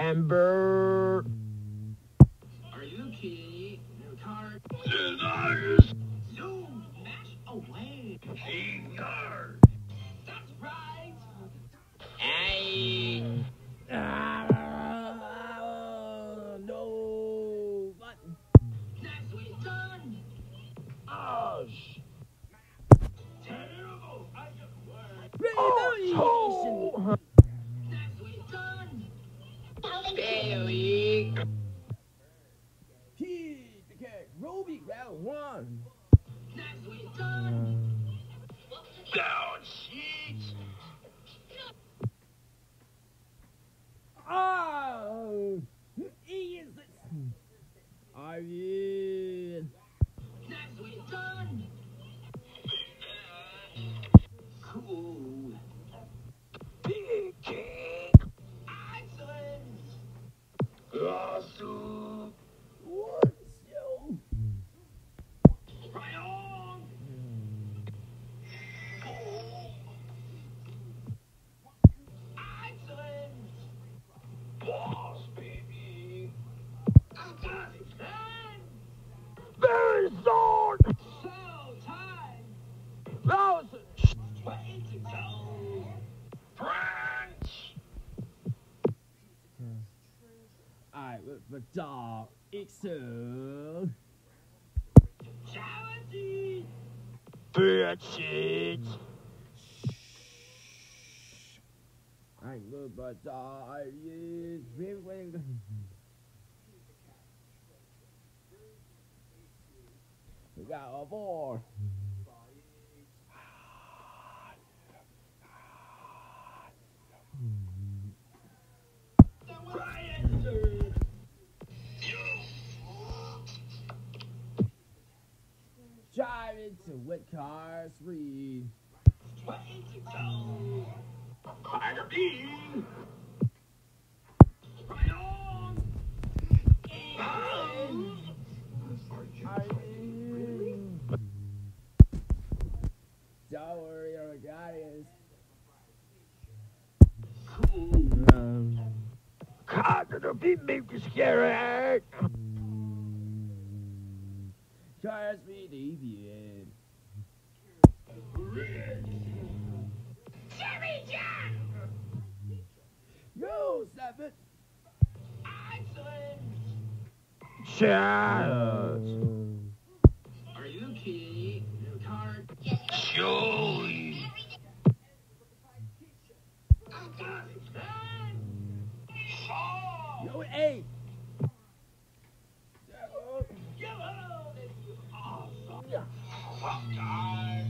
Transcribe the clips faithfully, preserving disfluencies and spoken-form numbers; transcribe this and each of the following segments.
Amber. Are you kidding? New card. Deniers. Zoom. Mash away. Finger. That's right. Hey. Ah, no. What? Next week's done. Oh, Terrible. I just learned. oh, Next week's done. Bailey. Kid, the cat, Ruby, round one. Next week's done. Down sheets. Oh, he is it. I mean, Next week's done. Cool. big king. Excellent. Lawsuit. What? Yo. Right on. Excellent. Boss, baby. I got it. And Very short. so time. That was Way to go. French. I with the dog. Excel. Charity. Bitches. I love the dog. Is very. We got a board. Right answer. Drive into what cars read. Way to go. Tiger B. Right on. I mean, don't worry, our guardians. Cool. Um, God, the beat me scary. Cars read deviant. Jimmy Jack. Yo, seven. Excellent. Shadows. Are you kidding? New card. Joey. I got it. And fall. Yo, eight. Yellow. This is awesome. Yeah. Hawkeye.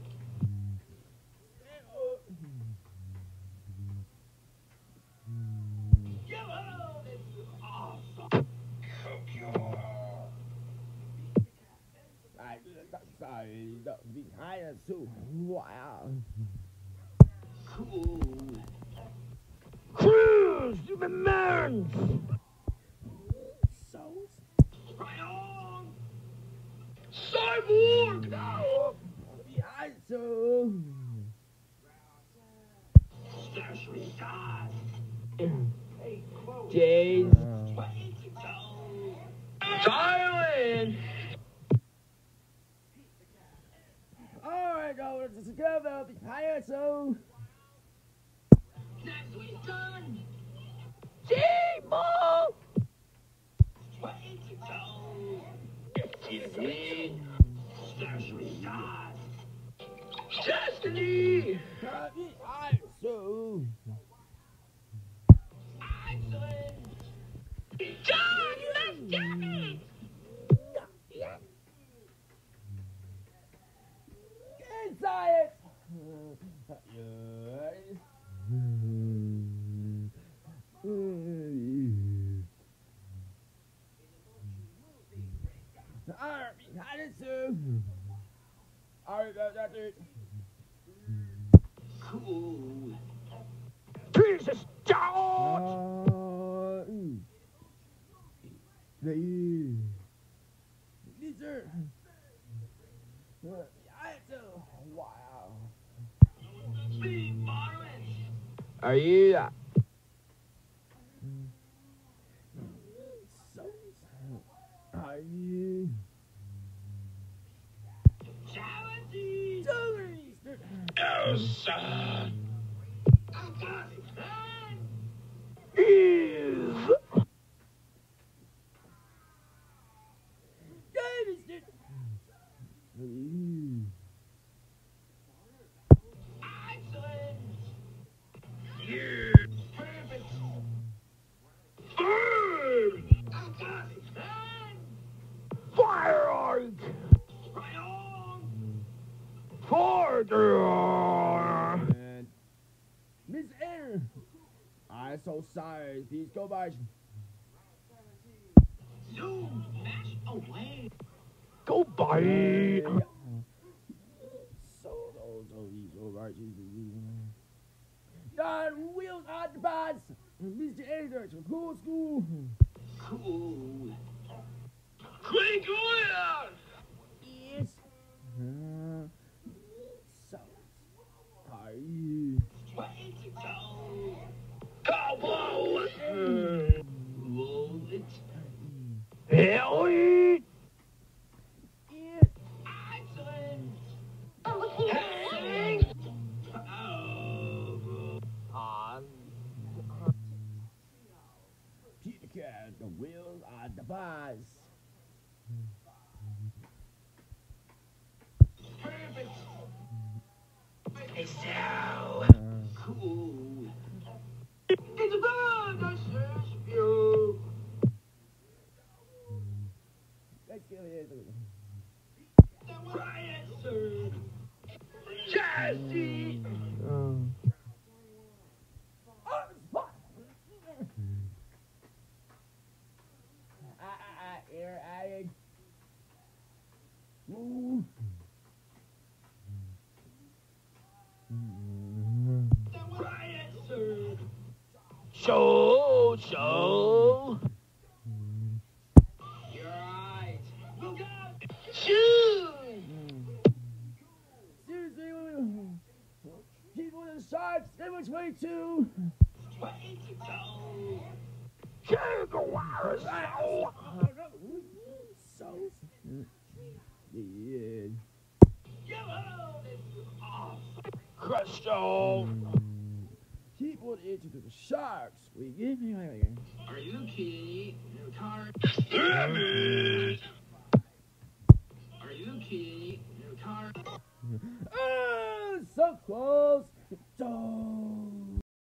Yellow. This is awesome. I sorry, behind us too. Wow. Cool. Cruz, you the man. So Right on. Cyborg. no. Behind so. Stash me God. Hey, quote. James. Way to go. Thailand. Alright, go together behind so. Next week's done. Timo. Way to go. Destiny. Stash me God. Destiny. Behind so. Excellent. John, let's get it. Inside it. Yes. Bye. Charity. Yes. Afghanistan. Is. Excellent. Yes. Perfect. Bird. Afghanistan. Fire arc. Right on. Further. And Miss Air. I'm so sorry. Please go by. Zoom. Smash away. Go by. So those oh these so right. God wheels on the bots. Mister Air from Cool School. Cool. Quick, William. Yes. Uh, so sorry. Twenty to go. Cowboy. Roll it. Ellie. Yeah. Excellent. Hang. Oh. On. Peter Cat, the wheels on the bus. Perfect. Hey, so. Cool. It's a bird. I search you. Let's get it. Quiet, sir. Chassis. Oh, spot. Ah, ah, ah, air addict. Ooh. Quiet, sir. Show, show. You're right. Look out. Shoot. Seriously, people in the sharks, number twenty-two. Twenty to go. Jaguar. So, yeah. Yellow is off. Crystal. People into the sharks. We give me Are you kidding? Your car. Damn it. Are you kidding? Your car. Oh, so close. So.